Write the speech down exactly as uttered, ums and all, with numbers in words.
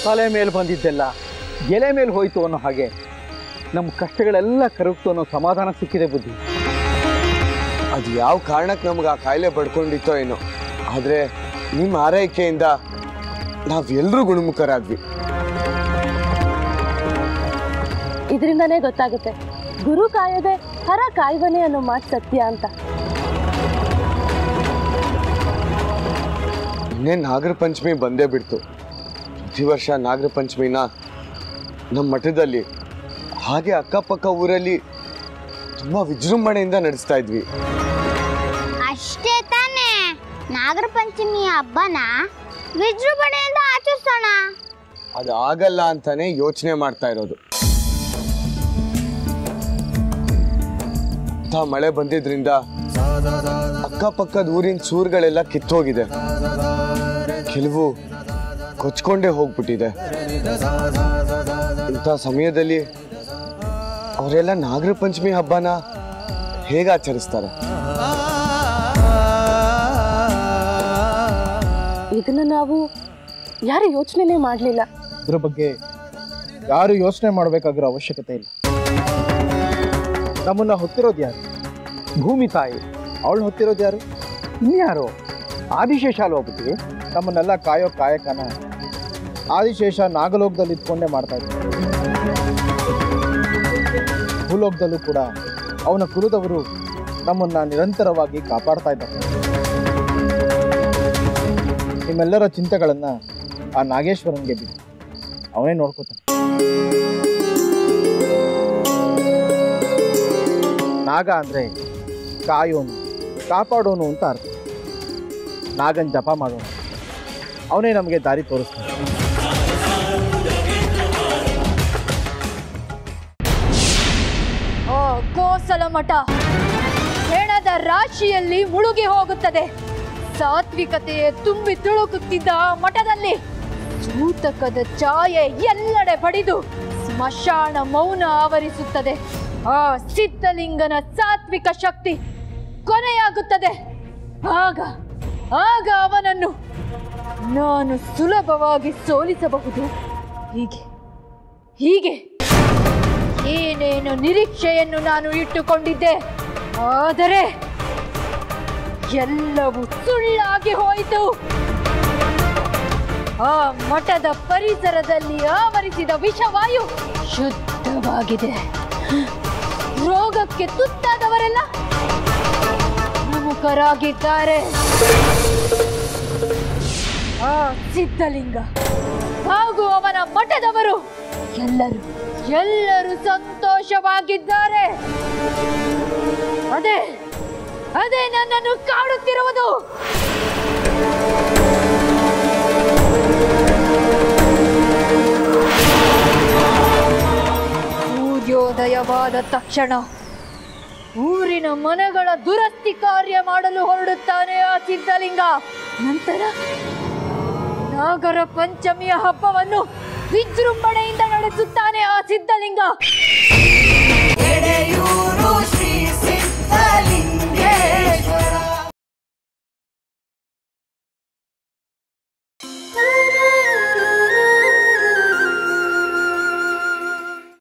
ತಲೆ ಮೇಲೆ ಬಂದಿದ್ದೆಲ್ಲ ಎಲೆ ಮೇಲೆ ಹೋಯ್ತು ಅನ್ನೋ ಹಾಗೆ ನಮ್ಮ ಕಷ್ಟಗಳೆಲ್ಲ ಕರಗ್ತು ಅನ್ನೋ ಸಮಾಧಾನ ಸಿಕ್ಕಿದೆ ಬುದ್ಧಿ. ಅದು ಯಾವ ಕಾರಣಕ್ಕೆ ನಮ್ಗೆ ಆ ಕಾಯಿಲೆ ಪಡ್ಕೊಂಡಿತ್ತೋ ಏನೋ, ಆದರೆ ನಿಮ್ಮ ಆರೈಕೆಯಿಂದ ನಾವೆಲ್ಲರೂ ಗುಣಮುಖರಾದ್ವಿ. ಇದರಿಂದನೇ ಗೊತ್ತಾಗುತ್ತೆ ಗುರು ಕಾಯದೆ ಹರ ಕಾಯುವನೆ ಅನ್ನೋ ಮಾತು ಸತ್ಯ ಅಂತ. ಇನ್ನೇ ನಾಗರ ಪಂಚಮಿ ಬಂದೇ ಬಿಡ್ತು. ಪ್ರತಿ ವರ್ಷ ನಾಗರ ಪಂಚಮಿನ ನಮ್ಮ ಮಠದಲ್ಲಿ ಹಾಗೆ ಅಕ್ಕಪಕ್ಕ ಊರಲ್ಲಿ ತುಂಬಾ ವಿಜೃಂಭಣೆಯಿಂದ ನಡೆಸ್ತಾ ಇದ್ವಿ. ಅಷ್ಟೇ ತಾನೇ, ನಾಗರ ಪಂಚಮಿ ಹಬ್ಬನ ವಿಜೃಂಭಣೆಯಿಂದ ಆಚರಿಸೋಣ. ಅದು ಆಗಲ್ಲ ಅಂತಾನೆ ಯೋಚನೆ ಮಾಡ್ತಾ ಇರೋದು. ಮಳೆ ಬಂದಿದ್ರಿಂದ ಅಕ್ಕಪಕ್ಕದ ಊರಿನ ಸೂರುಗಳೆಲ್ಲ ಕಿತ್ತೋಗಿದೆ, ಕೆಲವು ಕೊಚ್ಕೊಂಡೇ ಹೋಗ್ಬಿಟ್ಟಿದೆ. ಇಂಥ ಸಮಯದಲ್ಲಿ ಅವರೆಲ್ಲ ನಾಗರ ಪಂಚಮಿ ಹಬ್ಬನ ಹೇಗೆ ಆಚರಿಸ್ತಾರೆ? ಇದನ್ನ ನಾವು ಯಾರು ಯೋಚನೆ ಮಾಡಲಿಲ್ಲ. ಇದ್ರ ಬಗ್ಗೆ ಯಾರು ಯೋಚನೆ ಮಾಡಬೇಕಾಗಿರೋ ಅವಶ್ಯಕತೆ ಇಲ್ಲ. ನಮ್ಮನ್ನ ಹೊತ್ತಿರೋದು ಯಾರು? ಭೂಮಿ ತಾಯಿ. ಅವಳು ಹೊತ್ತಿರೋದು ಯಾರು? ಇನ್ಯಾರು? ಆದಿಶೇಷ ಅಲ್ವಾ ಬುದ್ಧಿ? ನಮ್ಮನ್ನೆಲ್ಲ ಕಾಯೋ ಕಾಯಕನ ಆದಿಶೇಷ ನಾಗಲೋಕದಲ್ಲಿ ಇದ್ಕೊಂಡೇ ಮಾಡ್ತಾ ಇದ್ದ. ಭೂಲೋಕದಲ್ಲೂ ಕೂಡ ಅವನ ಕುಲದವರು ನಮ್ಮನ್ನ ನಿರಂತರವಾಗಿ ಕಾಪಾಡ್ತಾ ಇದ್ದಾರೆ. ನಿಮ್ಮೆಲ್ಲರ ಚಿಂತೆಗಳನ್ನ ಆ ನಾಗೇಶ್ವರನ್ಗೆ ಬಿಡಿ, ಅವನೇ ನೋಡ್ಕೋತಾನೆ. ನಾಗ ಅಂದ್ರೆ ಕಾಯೋನು, ಕಾಪಾಡೋನು ಅಂತ ಅರ್ಥ. ನಾಗನ್ ಜಪ ಮಾಡೋಣ, ಅವನೇ ನಮಗೆ ದಾರಿ ತೋರಿಸ್ತಾನೆ. ಓ ಕೋಸಲ ಮಠ ಹೆಣದ ರಾಶಿಯಲ್ಲಿ ಮುಳುಗಿ ಹೋಗುತ್ತದೆ. ಸಾತ್ವಿಕತೆಯೇ ತುಂಬಿ ತುಳುಕುತ್ತಿದ್ದ ಮಠದಲ್ಲಿ ಸೂತಕದ ಛಾಯೆ ಎಲ್ಲೆಡೆ ಪಡೆದು ಸ್ಮಶಾನ ಮೌನ ಆವರಿಸುತ್ತದೆ. ಆ ಸಿದ್ಧಲಿಂಗನ ಸಾತ್ವಿಕ ಶಕ್ತಿ ಕೊನೆಯಾಗುತ್ತದೆ. ಆಗ ಆಗ ಅವನನ್ನು ನಾನು ಸುಲಭವಾಗಿ ಸೋಲಿಸಬಹುದು. ಹೀಗೆ ಹೀಗೆ ಏನೇನು ನಿರೀಕ್ಷೆಯನ್ನು ನಾನು ಇಟ್ಟುಕೊಂಡಿದ್ದೆ, ಆದರೆ ಎಲ್ಲವೂ ಸುಳ್ಳಾಗಿ ಹೋಯಿತು. ಆ ಮಠದ ಪರಿಸರದಲ್ಲಿ ಆವರಿಸಿದ ವಿಷವಾಯು ಶುದ್ಧವಾಗಿದೆ. ರೋಗಕ್ಕೆ ತುತ್ತಾದವರೆಲ್ಲ ಪ್ರಮುಖರಾಗಿದ್ದಾರೆ. ಆ ಸಿದ್ಧಲಿಂಗ ಹಾಗೂ ಅವನ ಮಠದವರು ಎಲ್ಲರೂ ಎಲ್ಲರೂ ಸಂತೋಷವಾಗಿದ್ದಾರೆ. ಅದೇ ಅದೇ ನನ್ನನ್ನು ಕಾಡುತ್ತಿರುವುದು. ಸೂರ್ಯೋದಯವಾದ ತಕ್ಷಣ ಊರಿನ ಮನೆಗಳ ದುರಸ್ತಿ ಕಾರ್ಯ ಮಾಡಲು ಹೊರಡುತ್ತಾನೆ ಆ ಸಿದ್ಧಲಿಂಗ. ನಂತರ ನಾಗರ ಪಂಚಮಿಯ ಹಬ್ಬವನ್ನು ವಿಜೃಂಭಣೆಯಿಂದ ನಡೆಸುತ್ತಾನೆ ಆ ಸಿದ್ಧಲಿಂಗ.